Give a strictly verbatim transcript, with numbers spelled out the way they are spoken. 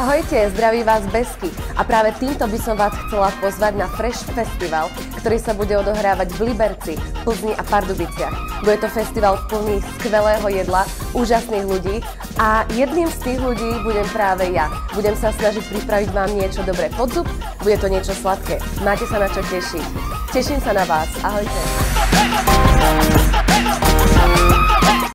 Ahojte, zdraví vás Besky a práve týmto by som vás chcela pozvať na Fresh Festival, ktorý sa bude odohrávať v Liberci, Plzni a Pardubiciach. Bude to festival plný skvelého jedla, úžasných ľudí a jedným z tých ľudí budem práve ja. Budem sa snažiť pripraviť vám niečo dobré pod zub, bude to niečo sladké. Máte sa na čo tešiť. Teším sa na vás. Ahojte.